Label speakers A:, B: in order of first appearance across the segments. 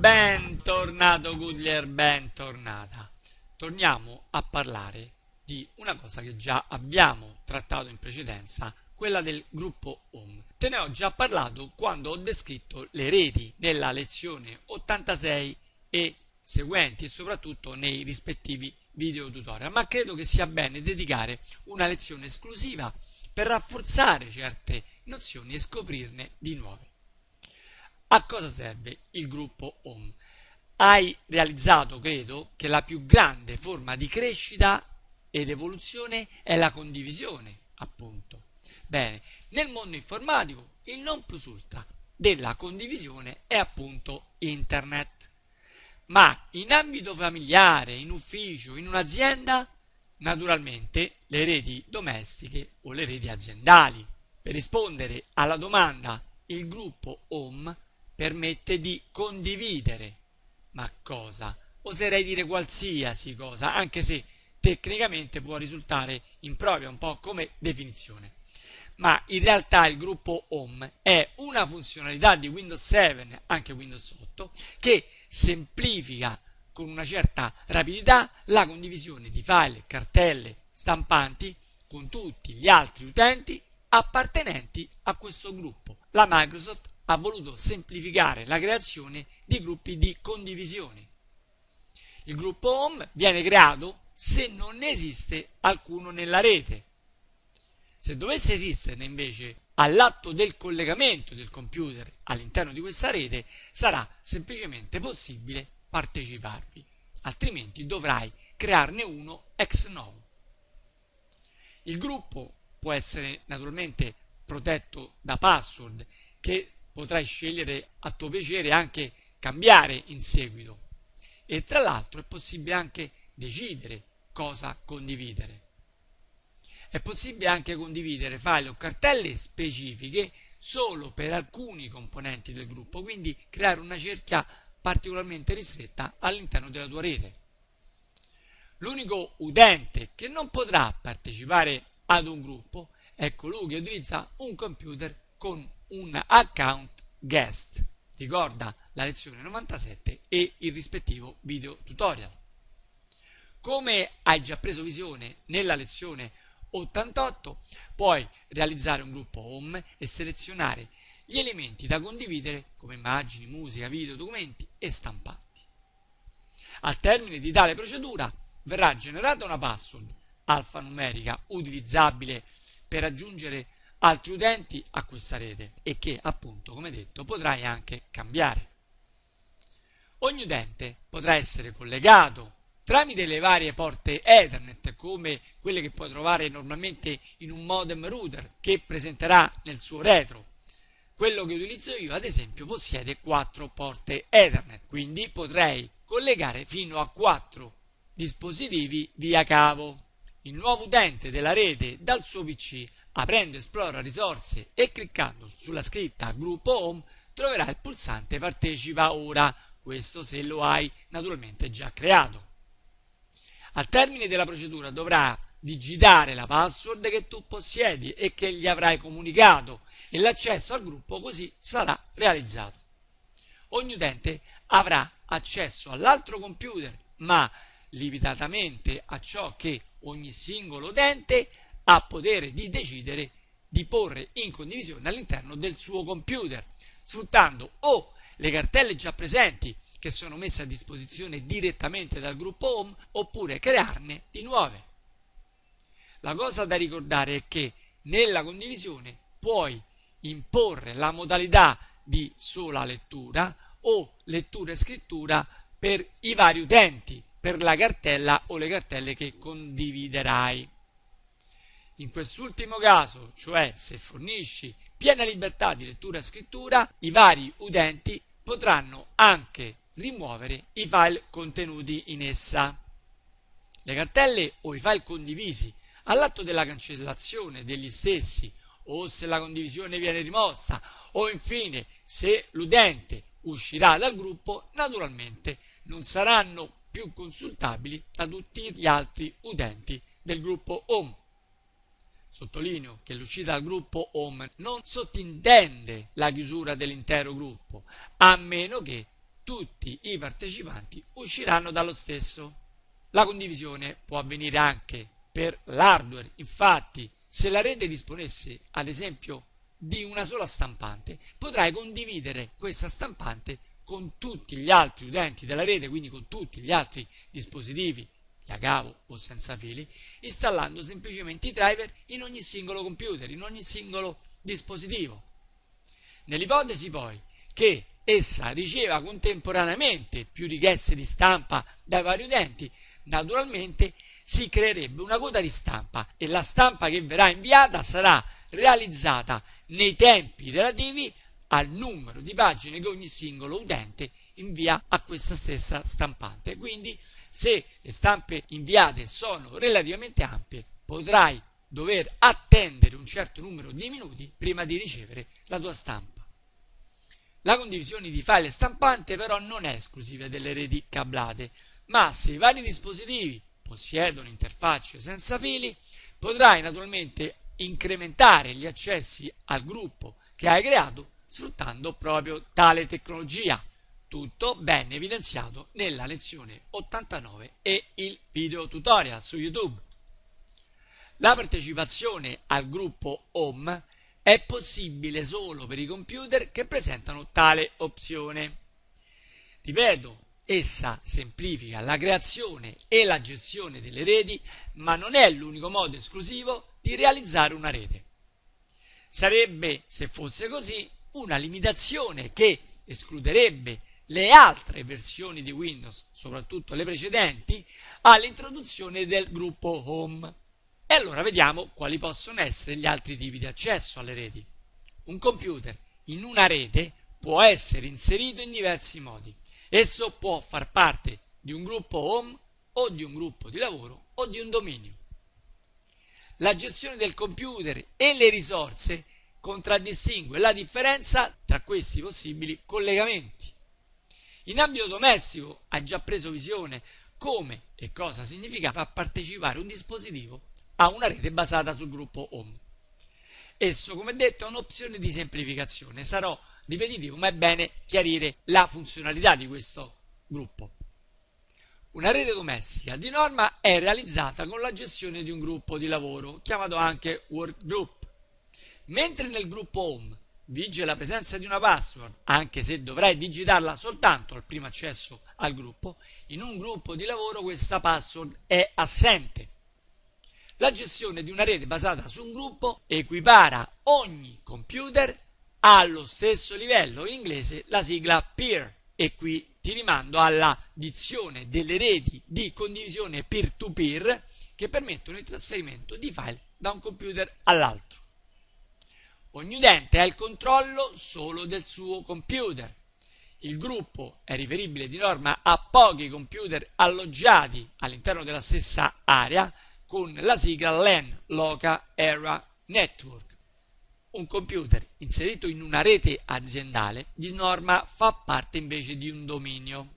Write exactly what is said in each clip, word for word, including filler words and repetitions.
A: Bentornato Goodlier, bentornata. Torniamo a parlare di una cosa che già abbiamo trattato in precedenza, quella del gruppo Home. Te ne ho già parlato quando ho descritto le reti nella lezione ottantasei e seguenti e soprattutto nei rispettivi video tutorial, ma credo che sia bene dedicare una lezione esclusiva per rafforzare certe nozioni e scoprirne di nuove. A cosa serve il gruppo Home? Hai realizzato, credo, che la più grande forma di crescita ed evoluzione è la condivisione, appunto. Bene, nel mondo informatico il non plus ultra della condivisione è appunto Internet. Ma in ambito familiare, in ufficio, in un'azienda, naturalmente le reti domestiche o le reti aziendali. Per rispondere alla domanda, il gruppo Home permette di condividere. Ma cosa? Oserei dire qualsiasi cosa, anche se tecnicamente può risultare impropria un po' come definizione. Ma in realtà il gruppo Home è una funzionalità di Windows sette, anche Windows otto, che semplifica con una certa rapidità la condivisione di file, cartelle, stampanti con tutti gli altri utenti appartenenti a questo gruppo. La Microsoft ha voluto semplificare la creazione di gruppi di condivisione. Il gruppo Home viene creato se non ne esiste alcuno nella rete. Se dovesse esisterne invece all'atto del collegamento del computer all'interno di questa rete, sarà semplicemente possibile parteciparvi, altrimenti dovrai crearne uno ex novo. Il gruppo può essere naturalmente protetto da password che potrai scegliere a tuo piacere e anche cambiare in seguito, e tra l'altro è possibile anche decidere cosa condividere. È possibile anche condividere file o cartelle specifiche solo per alcuni componenti del gruppo, quindi creare una cerchia particolarmente ristretta all'interno della tua rete. L'unico utente che non potrà partecipare ad un gruppo è colui che utilizza un computer con un account guest. Ricorda la lezione novantasette e il rispettivo video tutorial. Come hai già preso visione nella lezione ottantotto, puoi realizzare un gruppo Home e selezionare gli elementi da condividere come immagini, musica, video, documenti e stampanti. Al termine di tale procedura verrà generata una password alfanumerica utilizzabile per aggiungere altri utenti a questa rete e che appunto, come detto, potrai anche cambiare. Ogni utente potrà essere collegato tramite le varie porte Ethernet, come quelle che puoi trovare normalmente in un modem router che presenterà nel suo retro. Quello che utilizzo io, ad esempio, possiede quattro porte Ethernet, quindi potrei collegare fino a quattro dispositivi via cavo. Il nuovo utente della rete dal suo P C, aprendo Esplora risorse e cliccando sulla scritta gruppo Home, troverà il pulsante partecipa ora, questo se lo hai naturalmente già creato. Al termine della procedura dovrà digitare la password che tu possiedi e che gli avrai comunicato e l'accesso al gruppo così sarà realizzato. Ogni utente avrà accesso all'altro computer, ma limitatamente a ciò che ogni singolo utente ha potere di decidere di porre in condivisione all'interno del suo computer, sfruttando o le cartelle già presenti che sono messe a disposizione direttamente dal gruppo Home oppure crearne di nuove. La cosa da ricordare è che nella condivisione puoi imporre la modalità di sola lettura o lettura e scrittura per i vari utenti, per la cartella o le cartelle che condividerai. In quest'ultimo caso, cioè se fornisci piena libertà di lettura e scrittura, i vari utenti potranno anche rimuovere i file contenuti in essa. Le cartelle o i file condivisi all'atto della cancellazione degli stessi, o se la condivisione viene rimossa, o infine se l'utente uscirà dal gruppo, naturalmente non saranno più consultabili da tutti gli altri utenti del gruppo Home. Sottolineo che l'uscita dal gruppo Home non sottintende la chiusura dell'intero gruppo, a meno che tutti i partecipanti usciranno dallo stesso. La condivisione può avvenire anche per l'hardware, infatti se la rete disponesse ad esempio di una sola stampante, potrai condividere questa stampante con tutti gli altri utenti della rete, quindi con tutti gli altri dispositivi da cavo o senza fili, installando semplicemente i driver in ogni singolo computer, in ogni singolo dispositivo. Nell'ipotesi poi che essa riceva contemporaneamente più richieste di stampa dai vari utenti, naturalmente si creerebbe una coda di stampa e la stampa che verrà inviata sarà realizzata nei tempi relativi al numero di pagine che ogni singolo utente invia a questa stessa stampante. Quindi se le stampe inviate sono relativamente ampie, potrai dover attendere un certo numero di minuti prima di ricevere la tua stampa. La condivisione di file stampante però non è esclusiva delle reti cablate, ma se i vari dispositivi possiedono interfacce senza fili, potrai naturalmente incrementare gli accessi al gruppo che hai creato sfruttando proprio tale tecnologia. Tutto ben evidenziato nella lezione ottantanove e il video tutorial su YouTube. La partecipazione al gruppo Home è possibile solo per i computer che presentano tale opzione. Ripeto, essa semplifica la creazione e la gestione delle reti, ma non è l'unico modo esclusivo di realizzare una rete. Sarebbe, se fosse così, una limitazione che escluderebbe le altre versioni di Windows, soprattutto le precedenti, all'introduzione del gruppo Home. E allora vediamo quali possono essere gli altri tipi di accesso alle reti. Un computer in una rete può essere inserito in diversi modi. Esso può far parte di un gruppo Home o di un gruppo di lavoro o di un dominio. La gestione del computer e le risorse contraddistingue la differenza tra questi possibili collegamenti. In ambito domestico hai già preso visione come e cosa significa far partecipare un dispositivo a una rete basata sul gruppo Home. Esso, come detto, è un'opzione di semplificazione. Sarò ripetitivo, ma è bene chiarire la funzionalità di questo gruppo. Una rete domestica di norma è realizzata con la gestione di un gruppo di lavoro, chiamato anche workgroup. Mentre nel gruppo Home vige la presenza di una password, anche se dovrai digitarla soltanto al primo accesso al gruppo, in un gruppo di lavoro questa password è assente. La gestione di una rete basata su un gruppo equipara ogni computer allo stesso livello, in inglese la sigla peer, e qui ti rimando alla dizione delle reti di condivisione peer-to-peer che permettono il trasferimento di file da un computer all'altro. Ogni utente ha il controllo solo del suo computer. Il gruppo è riferibile di norma a pochi computer alloggiati all'interno della stessa area con la sigla LAN, Local Area Network. Un computer inserito in una rete aziendale di norma fa parte invece di un dominio.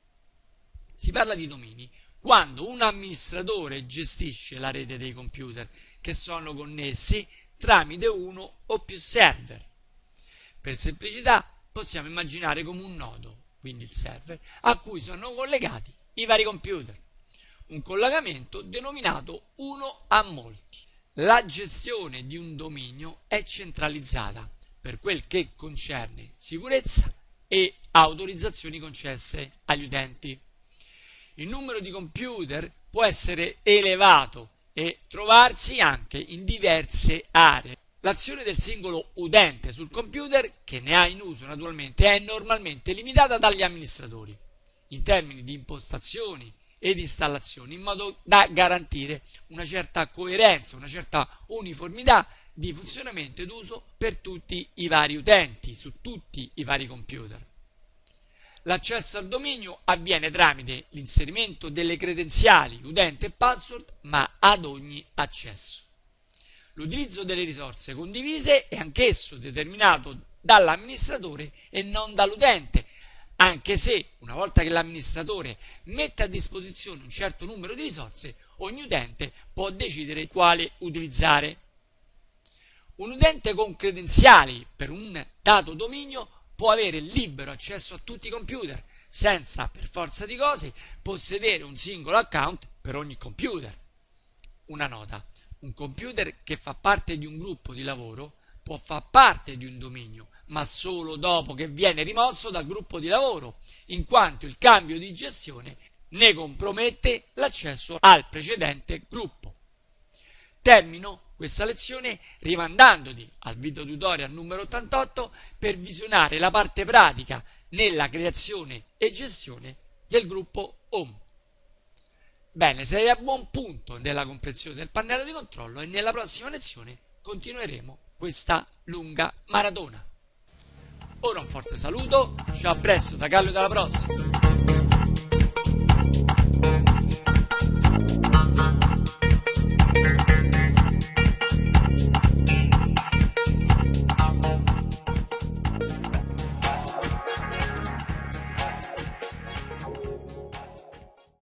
A: Si parla di domini quando un amministratore gestisce la rete dei computer che sono connessi tramite uno o più server. Per semplicità possiamo immaginare come un nodo, quindi il server, a cui sono collegati i vari computer. Un collegamento denominato uno a molti. La gestione di un dominio è centralizzata per quel che concerne sicurezza e autorizzazioni concesse agli utenti. Il numero di computer può essere elevato e trovarsi anche in diverse aree. L'azione del singolo utente sul computer, che ne ha in uso naturalmente, è normalmente limitata dagli amministratori in termini di impostazioni ed installazioni, in modo da garantire una certa coerenza, una certa uniformità di funzionamento ed uso per tutti i vari utenti, su tutti i vari computer. L'accesso al dominio avviene tramite l'inserimento delle credenziali, utente e password, ma ad ogni accesso. L'utilizzo delle risorse condivise è anch'esso determinato dall'amministratore e non dall'utente, anche se una volta che l'amministratore mette a disposizione un certo numero di risorse, ogni utente può decidere quale utilizzare. Un utente con credenziali per un dato dominio può avere libero accesso a tutti i computer senza per forza di cose possedere un singolo account per ogni computer. Una nota: un computer che fa parte di un gruppo di lavoro può far parte di un dominio, ma solo dopo che viene rimosso dal gruppo di lavoro, in quanto il cambio di gestione ne compromette l'accesso al precedente gruppo. Termino questa lezione rimandandoti al video tutorial numero ottantotto per visionare la parte pratica nella creazione e gestione del gruppo Home. Bene, sei a buon punto nella comprensione del pannello di controllo e nella prossima lezione continueremo questa lunga maratona. Ora un forte saluto, ciao, a presto da Carlo e alla prossima!